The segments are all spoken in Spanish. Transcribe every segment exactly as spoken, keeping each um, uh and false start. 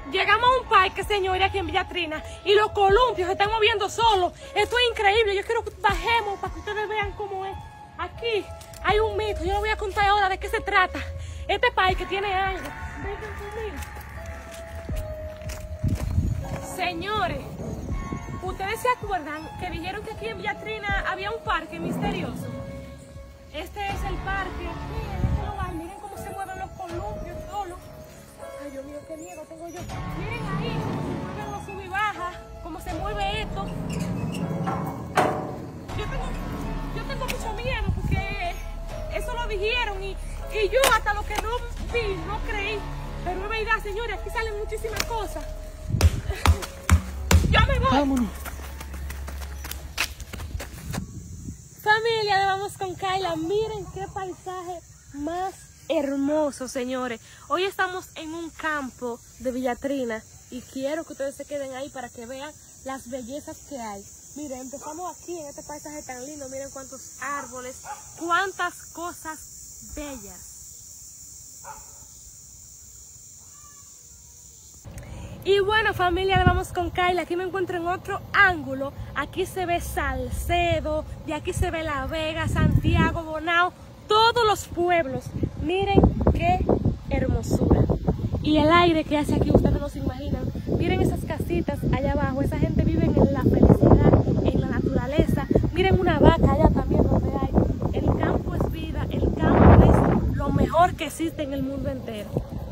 Llegamos a un parque, señores, aquí en Villa Trina, y los columpios se están moviendo solos. Esto es increíble. Yo quiero que bajemos para que ustedes vean cómo es. Aquí hay un mito. Yo les voy a contar ahora de qué se trata. Este parque tiene algo. Vengan conmigo. Señores, ¿ustedes se acuerdan que dijeron que aquí en Villa Trina había un parque misterioso? Este es el parque. Miren, este lugar, miren cómo se mueven los columpios solos. Ay, Dios mío, qué miedo tengo yo. Miren ahí, miren los sub y baja, cómo se mueve esto. Yo tengo, yo tengo mucho miedo porque eso lo dijeron y, y yo hasta lo que no vi, no creí. Pero es verdad, señores, aquí salen muchísimas cosas. ¡Ya me voy! Vámonos. Familia, vamos con Kayla. Miren qué paisaje más hermoso, señores. Hoy estamos en un campo de Villa Trina y quiero que ustedes se queden ahí para que vean las bellezas que hay. Miren, empezamos aquí en este paisaje tan lindo. Miren cuántos árboles, cuántas cosas bellas. Y bueno, familia, vamos con Kayla. Aquí me encuentro en otro ángulo. Aquí se ve Salcedo, de aquí se ve La Vega, Santiago, Bonao, todos los pueblos. Miren qué hermosura. Y el aire que hace aquí, ustedes no se imaginan. Miren esas casitas allá abajo. Esa gente vive en la felicidad, en la naturaleza. Miren una vaca allá también donde hay. El campo es vida, el campo es lo mejor que existe en el mundo entero.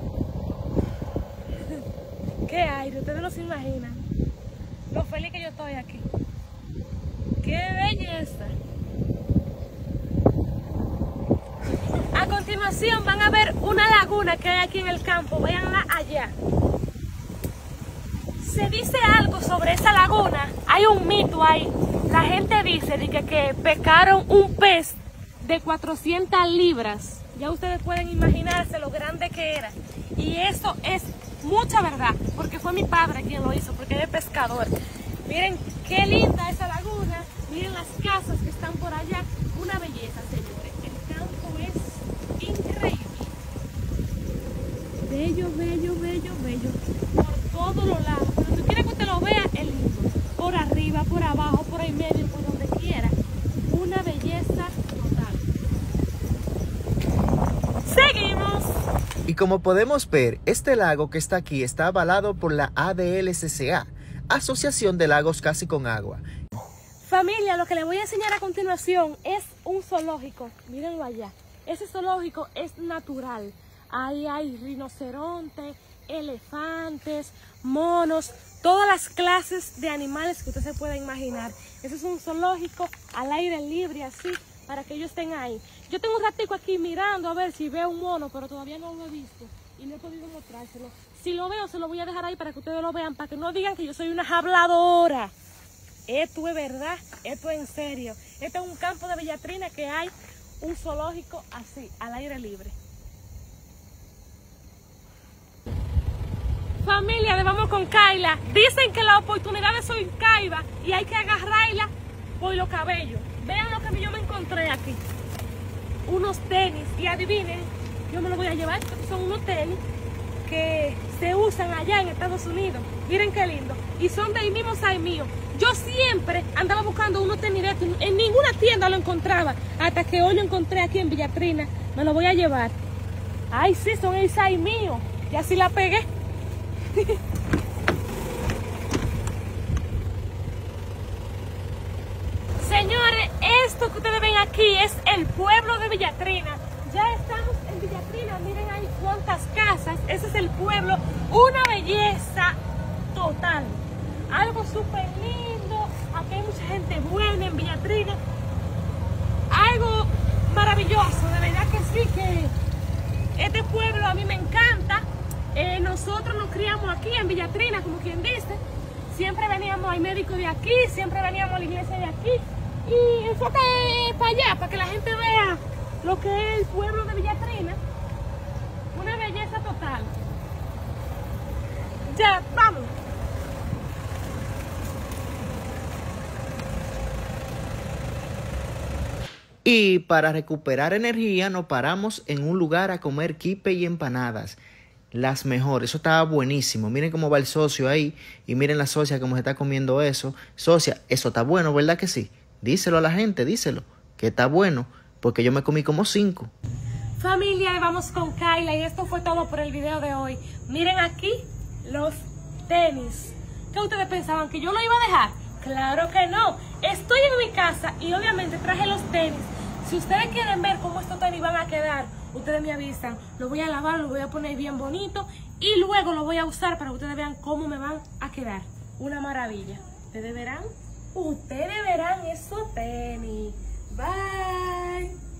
Qué aire, ustedes no se imaginan lo feliz que yo estoy aquí. ¡Qué belleza! A continuación van a ver una laguna que hay aquí en el campo. Véanla allá. Se dice algo sobre esa laguna. Hay un mito ahí. La gente dice de que, que pescaron un pez de cuatrocientas libras. Ya ustedes pueden imaginarse lo grande que era. Y eso es mucha verdad, porque fue mi padre quien lo hizo, porque él es pescador. Miren qué linda esa laguna, miren las casas que están por allá, una belleza, señores. El campo es increíble. Bello, bello, bello, bello, por todos los lados. Pero si quiere que usted lo vea, es lindo. Por arriba, por abajo, por ahí medio, por donde quiera. Una belleza total. Seguimos. Y como podemos ver, este lago que está aquí está avalado por la A D L C C A, Asociación de Lagos Casi con Agua. Familia, lo que les voy a enseñar a continuación es un zoológico. Mírenlo allá. Ese zoológico es natural. Ahí hay rinocerontes, elefantes, monos, todas las clases de animales que usted se pueda imaginar. Ese es un zoológico al aire libre, así, para que ellos estén ahí. Yo tengo un ratico aquí mirando a ver si veo un mono, pero todavía no lo he visto y no he podido mostrárselo. Si lo veo, se lo voy a dejar ahí para que ustedes lo vean, para que no digan que yo soy una habladora. Esto es verdad, esto es en serio. Este es un campo de Villa Trina que hay un zoológico así, al aire libre. Familia, vamos con Kayla. Dicen que las oportunidades son caivas y hay que agarrarla por los cabellos. Vean lo que yo me encontré aquí. Unos tenis, y adivinen, yo me los voy a llevar, porque son unos tenis que se usan allá en Estados Unidos. Miren qué lindo. Y son del mismo size mío. Yo siempre andaba buscando unos tenis de estos, en ninguna tienda lo encontraba, hasta que hoy lo encontré aquí en Villa Trina. Me lo voy a llevar. Ay, sí, son el size mío. Y así la pegué. Señores, esto que ustedes ven aquí es el pueblo de Villa Trina. Ya estamos en Villa Trina, miren ahí cuántas casas. Ese es el pueblo, una belleza total. Algo súper lindo. Aquí hay mucha gente buena en Villa Trina. Algo maravilloso, de verdad que sí, que este pueblo a mí me encanta. Eh, nosotros nos criamos aquí en Villa Trina, como quien dice. Siempre veníamos al médico de aquí, siempre veníamos a la iglesia de aquí. Y enfoca para allá, para que la gente vea lo que es el pueblo de Villa Trina. Una belleza total. Ya, vamos. Y para recuperar energía nos paramos en un lugar a comer quipe y empanadas. las mejores. Eso estaba buenísimo. Miren cómo va el socio ahí. Y miren la socia cómo se está comiendo eso. Socia, eso está bueno, ¿verdad que sí? Díselo a la gente, díselo. Que está bueno. Porque yo me comí como cinco. Familia, vamos con Kayla. Y esto fue todo por el video de hoy. Miren aquí los tenis. ¿Qué ustedes pensaban? ¿Que yo lo iba a dejar? Claro que no. Estoy en mi casa y obviamente traje los tenis. Si ustedes quieren ver cómo estos tenis van a quedar, ustedes me avisan. Lo voy a lavar, lo voy a poner bien bonito y luego lo voy a usar para que ustedes vean cómo me van a quedar. Una maravilla. ¿Ustedes verán? Ustedes verán esos tenis. Bye.